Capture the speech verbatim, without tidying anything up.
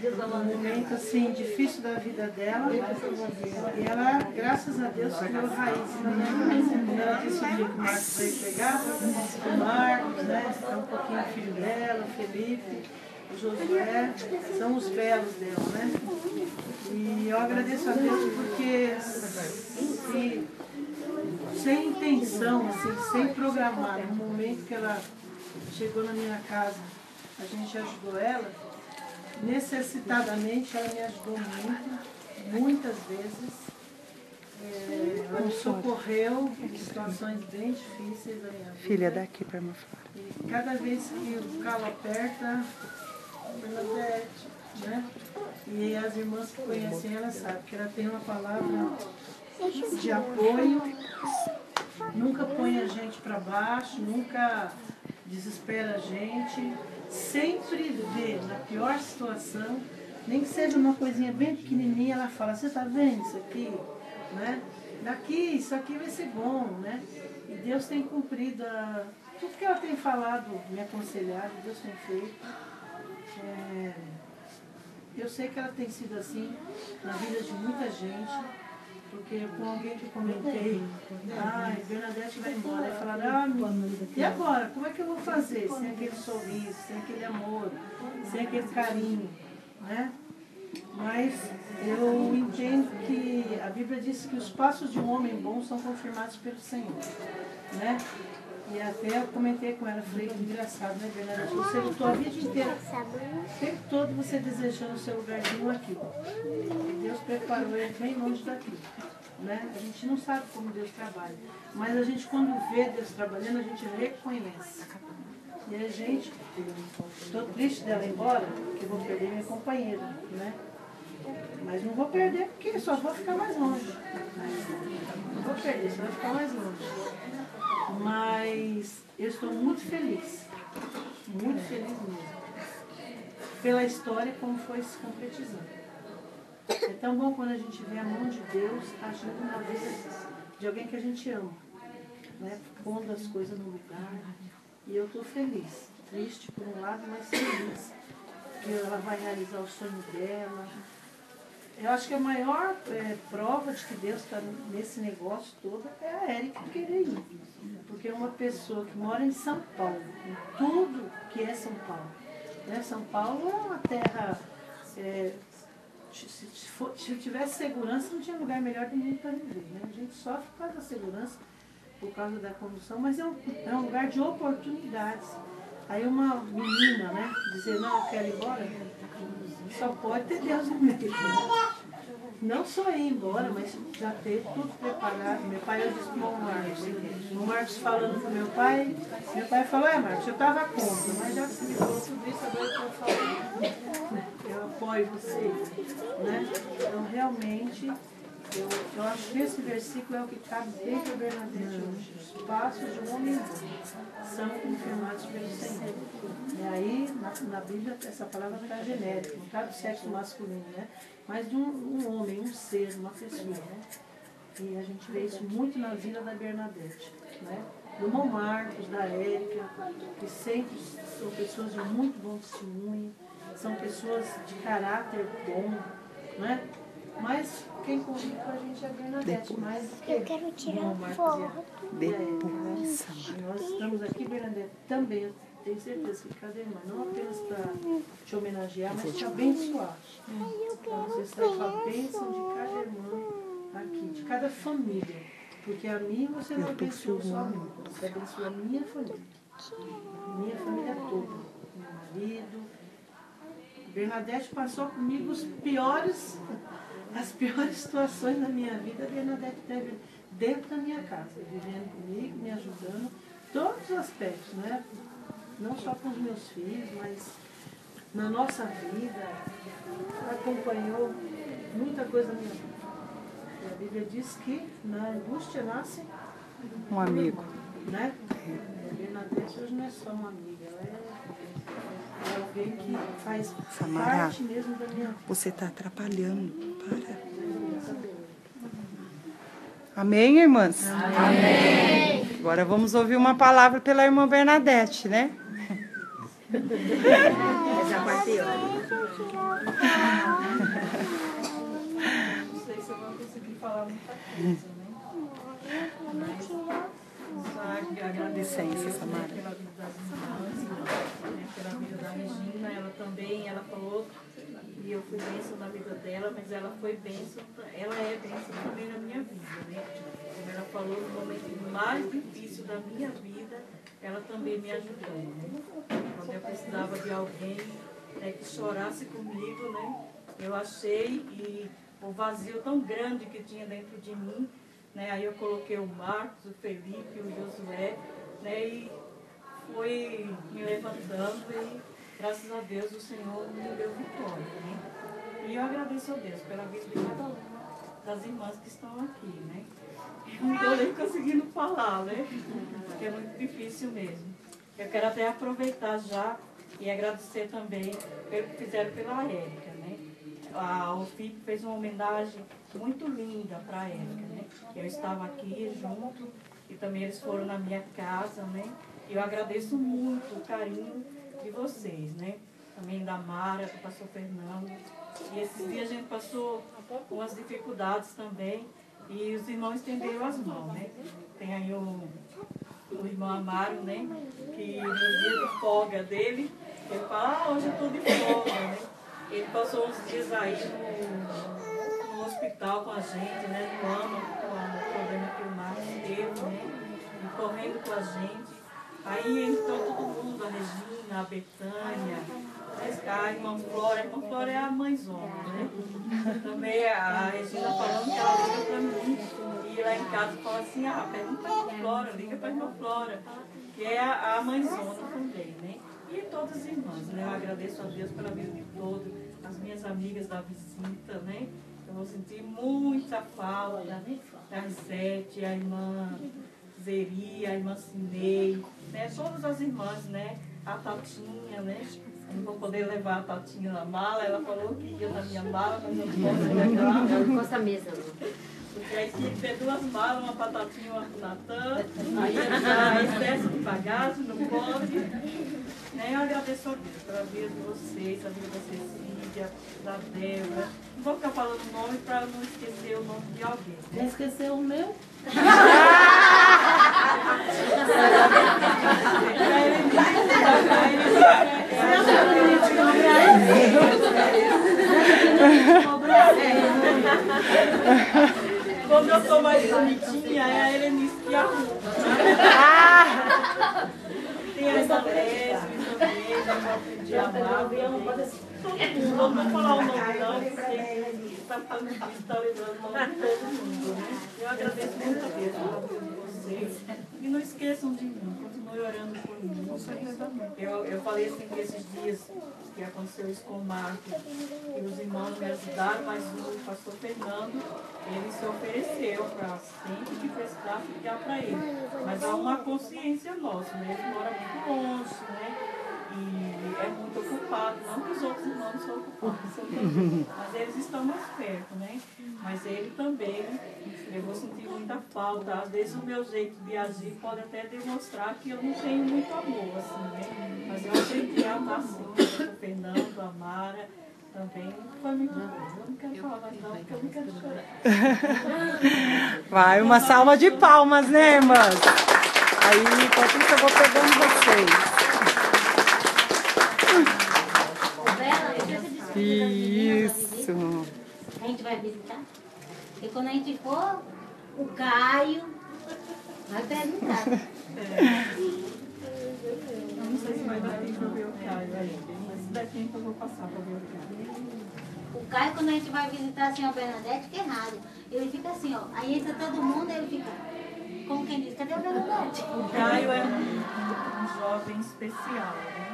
um momento assim difícil da vida dela, e ela, graças a Deus, criou raízes na minha casa. Quando ela disse o dia que o Marcos veio pegar, o Marcos, né, é um pouquinho o filho dela, o Felipe, o Josué, são os belos dela, né? E eu agradeço a Deus porque se, sem intenção, assim, sem programar, no momento que ela chegou na minha casa, a gente ajudou ela, necessitadamente ela me ajudou muito, muitas vezes. É, ela me socorreu em situações bem difíceis da minha vida. Filha, daqui para me falar. E cada vez que o calo aperta, Bernadette, né? E as irmãs que conhecem ela sabem que ela tem uma palavra de apoio, nunca põe a gente para baixo, nunca desespera a gente, sempre vê na pior situação, nem que seja uma coisinha bem pequenininha, ela fala, você está vendo isso aqui? Né? Daqui, isso aqui vai ser bom, né? E Deus tem cumprido a, tudo que ela tem falado, me aconselhado, Deus tem feito. É, eu sei que ela tem sido assim na vida de muita gente, porque com alguém que eu comentei, ah, Bernadette vai embora, aí falaram, ah, e agora? Como é que eu vou fazer? Sem aquele sorriso, sem aquele amor, sem aquele carinho, né? Mas eu entendo que a Bíblia diz que os passos de um homem bom são confirmados pelo Senhor, né? E até eu comentei com ela, falei que engraçado, né, Bernadette? Você lutou a vida inteira, o tempo todo você desejando o seu lugarzinho aqui. E Deus preparou ele bem longe daqui, né? A gente não sabe como Deus trabalha, mas a gente quando vê Deus trabalhando, a gente reconhece. E a gente, estou triste dela ir embora, porque vou perder minha companheira, né? Mas não vou perder porque só vou ficar mais longe. Não vou perder, só vou ficar mais longe. Mas eu estou muito feliz, muito feliz mesmo, pela história como foi se concretizando. É tão bom quando a gente vê a mão de Deus agindo na vida de alguém que a gente ama, né? Pondo as coisas no lugar. E eu estou feliz, triste por um lado, mas feliz que ela vai realizar o sonho dela. Eu acho que a maior é, prova de que Deus está nesse negócio todo é a Érica querer ir. Porque é uma pessoa que mora em São Paulo, em tudo que é São Paulo. Né? São Paulo é uma terra, é, se, se, for, se tivesse segurança, não tinha lugar melhor do mundo para viver. Né? A gente sofre por causa da segurança, por causa da condução, mas é um, é um lugar de oportunidades. Aí uma menina, né, dizer, não, eu quero ir embora, só pode ter Deus no meio. Não só ir embora, mas já ter tudo preparado. Meu pai, eu disse para o Marcos, o Marcos falando com meu pai, meu pai falou, é Marcos, eu estava contra, mas já que você me falou tudo isso, agora eu estou falando. Eu apoio você. Né? Então, realmente, eu, eu acho que esse versículo é o que cabe bem para Bernadette hoje. Os passos de um homem bom são confirmados pelo Senhor. E aí, na, na Bíblia, essa palavra está genérica, não está do sexo masculino, né? Mas de um, um homem, um ser, uma pessoa. Né? E a gente vê isso muito na vida da Bernadette. Né? Do irmão Marcos, da Érica, que sempre são pessoas de muito bom testemunho, são pessoas de caráter bom, né? Mas quem convive com a gente é a Bernadette, mais do que eu quero tirar foto. Depois. É, nós estamos aqui, Bernadette, também, eu tenho certeza que cada irmã, não apenas para te homenagear, mas te abençoar. Para você estar com a bênção de cada irmã aqui, de cada família. Porque a mim você não abençoou só a mim, você abençoou a minha família. Minha família toda. Meu marido. Bernadette passou comigo os piores, as piores situações da minha vida. A Bernadette teve dentro da minha casa, vivendo comigo, me ajudando, todos os aspectos, né? Não só com os meus filhos, mas na nossa vida, acompanhou muita coisa da minha vida. E a Bíblia diz que na angústia nasce Um amigo. né? A Bernadette hoje não é só uma amiga, ela é, é alguém que faz Samara, parte mesmo da minha vida. você está atrapalhando. Para. Amém, irmãs? Amém. Agora vamos ouvir uma palavra pela irmã Bernadette, né? Essa parte não consegui falar muita coisa, né? Mas só agradecer a Deus, né, pela vida das irmãs, né, pela vida da Regina. Ela também, ela falou, e eu fui bênção na vida dela, mas ela foi bênção, ela é bênção também na minha vida, né? Como ela falou, no momento mais difícil da minha vida, ela também me ajudou, né? Quando eu precisava de alguém, né, que chorasse comigo, né? Eu achei e o vazio tão grande que tinha dentro de mim, né? Aí eu coloquei o Marcos, o Felipe, o Josué, né? E fui me levantando e, graças a Deus, o Senhor me deu vitória, né? E eu agradeço a Deus pela vida de cada uma das irmãs que estão aqui, né? Eu não estou nem conseguindo falar, né? Porque é muito difícil mesmo. Eu quero até aproveitar já e agradecer também pelo que fizeram pela Érica, né? A, o F I P fez uma homenagem muito linda para a Érica, né? Eu estava aqui junto e também eles foram na minha casa, né? E eu agradeço muito o carinho de vocês, né? Também da Mara, do pastor Fernando. E esses dias a gente passou umas dificuldades também e os irmãos estenderam as mãos, né? Tem aí o, o irmão Amaro, né? Que no dia de folga dele, ele fala, ah, hoje eu estou de folga, né? Ele passou uns dias aí no, no hospital com a gente, né? No ano, com o problema que o Marcos teve, né? E correndo com a gente. Aí entrou todo mundo, a Regina, a Betânia, a irmã Flora. A irmã Flora é a mãezona, né? Também a Regina falando que ela liga para mim. E lá em casa fala assim, ah, pergunta para a irmã Flora, liga para a irmã Flora, que é a, a mãezona também, né? E todas as irmãs, né? Eu agradeço a Deus pela vida de todas, as minhas amigas da visita, né? Eu vou sentir muita falta da Risete, a irmã Zeri, a irmã Cinei, né? Todas as irmãs, né? A Tatinha, né? Eu não vou poder levar a Tatinha na mala, ela falou que ia na minha mala, mas eu não posso levar. Ela não gosta mesmo. Porque aí tinha que ter duas malas, uma para Tatinha e uma para o Natan, aí ia excesso de bagagem, não pode. Né? Eu agradeço a Deus pela vida de vocês, a vida da Cecília, da Débora. Não vou ficar falando o nome para não esquecer o nome de alguém. Já esqueceu o meu? Quando eu sou mais bonitinha, é a Helenice que arruma. Tem a Isabel, também, de amar, não vou falar o nome não, porque está falando que está lembrando o nome de todo mundo, né? Eu agradeço muito a Deus pela vida de vocês. E não esqueçam de mim, continue orando por mim. Eu, eu falei assim que esses dias que aconteceu isso com o Marcos, e os irmãos me ajudaram, mas o pastor Fernando, ele se ofereceu para sempre que precisar ficar para ele. Mas há uma consciência nossa, né? Ele mora muito longe, né? E é muito ocupado, não que os outros irmãos são ocupados, mas eles estão mais perto, né? Mas ele também, eu vou sentir muita falta. Às vezes o meu jeito de agir pode até demonstrar que eu não tenho muito amor, assim, né? Mas eu aprendi a amar sim, o Fernando, a Mara, também foi muito bom. Eu não quero falar mais não, porque eu não quero chorar. Vai, uma salva de palmas, né, irmãs? Aí, enquanto isso, eu vou pegando vocês. Isso. A gente vai visitar. E quando a gente for, o Caio vai perguntar. É. Eu não sei se vai dar tempo para ver o Caio ainda, mas se der tempo eu vou passar para ver o Caio. O Caio, quando a gente vai visitar a senhora Bernadette, que é raro, ele fica assim, ó. Aí entra todo mundo e ele fica, como quem diz, cadê a Bernadette? O Caio é um, um jovem especial, né?